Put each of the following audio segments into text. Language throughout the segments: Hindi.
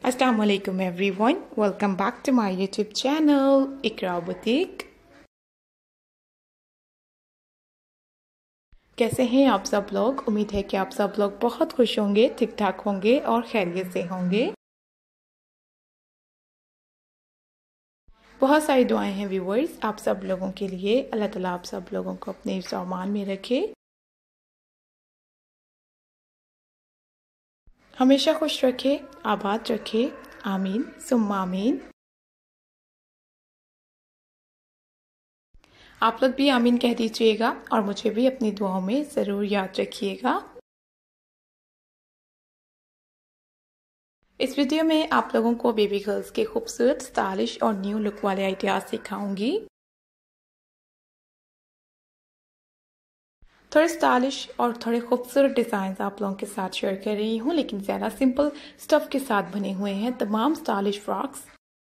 Assalamu alaikum everyone. Welcome back to my YouTube channel Iqra Boutique. कैसे हैं आप सब लोग? उम्मीद है कि आप सब लोग बहुत खुश होंगे, ठीक ठाक होंगे और खैरियत से होंगे। बहुत सारी दुआएं हैं व्यूअर्स आप सब लोगों के लिए। अल्लाह ताला आप सब लोगों को अपने सामान में रखे, हमेशा खुश रखे, आबाद रखे। आमीन सुम्मा आमीन। आप लोग भी आमीन कह दीजिएगा और मुझे भी अपनी दुआओं में ज़रूर याद रखिएगा। इस वीडियो में आप लोगों को बेबी गर्ल्स के खूबसूरत, स्टाइलिश और न्यू लुक वाले आइडियाज सिखाऊंगी। थोड़े स्टाइलिश और थोड़े खूबसूरत डिज़ाइन आप लोगों के साथ शेयर कर रही हूँ, लेकिन ज़्यादा सिंपल स्टफ के साथ बने हुए हैं तमाम स्टाइलिश फ्रॉक्स।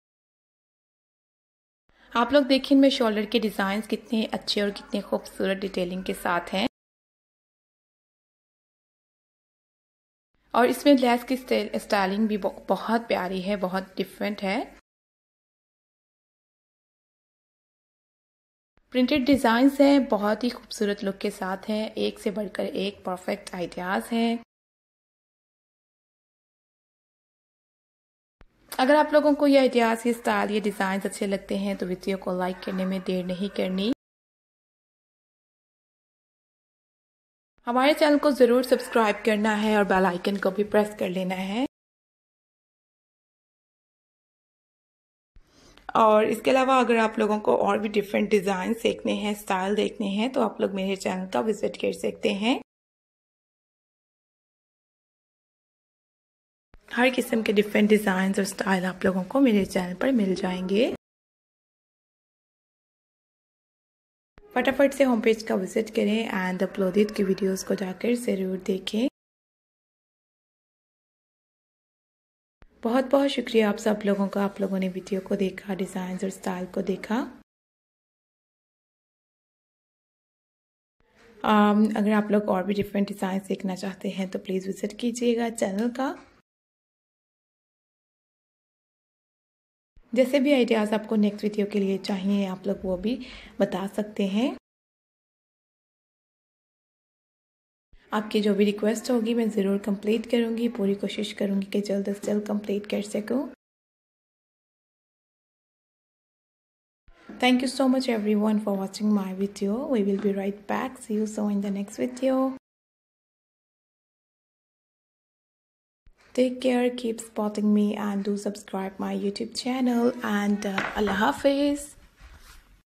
आप लोग देखिए इनमें शोल्डर के डिज़ाइंस कितने अच्छे और कितने खूबसूरत डिटेलिंग के साथ हैं। और इसमें लेस की स्टाइलिंग भी बहुत प्यारी है, बहुत डिफरेंट है। प्रिंटेड डिज़ाइंस हैं, बहुत ही खूबसूरत लुक के साथ हैं, एक से बढ़कर एक परफेक्ट आइडियाज़ हैं। अगर आप लोगों को ये आइडियाज़, ये स्टाइल, ये डिज़ाइन अच्छे लगते हैं तो वीडियो को लाइक करने में देर नहीं करनी। हमारे चैनल को ज़रूर सब्सक्राइब करना है और बेल आइकन को भी प्रेस कर लेना है। और इसके अलावा अगर आप लोगों को और भी डिफरेंट डिज़ाइन देखने हैं, स्टाइल देखने हैं, तो आप लोग मेरे चैनल का विजिट कर सकते हैं। हर किस्म के डिफरेंट डिज़ाइन और स्टाइल आप लोगों को मेरे चैनल पर मिल जाएंगे। फटाफट से होम पेज का विजिट करें एंड अपलोडेड की वीडियोस को जाकर ज़रूर देखें। बहुत बहुत शुक्रिया आप सब लोगों का, आप लोगों ने वीडियो को देखा, डिज़ाइन और स्टाइल को देखा। अगर आप लोग और भी डिफरेंट डिज़ाइन देखना चाहते हैं तो प्लीज़ विजिट कीजिएगा चैनल का। जैसे भी आइडियाज़ आपको नेक्स्ट वीडियो के लिए चाहिए आप लोग वो भी बता सकते हैं। आपकी जो भी रिक्वेस्ट होगी मैं ज़रूर कंप्लीट करूँगी, पूरी कोशिश करूँगी कि जल्द से जल्द कंप्लीट कर सकूँ। Thank you so much everyone for watching my video. We will be right back. See you soon in the next video. Take care, keep supporting me and do subscribe my YouTube channel and Allah Hafiz.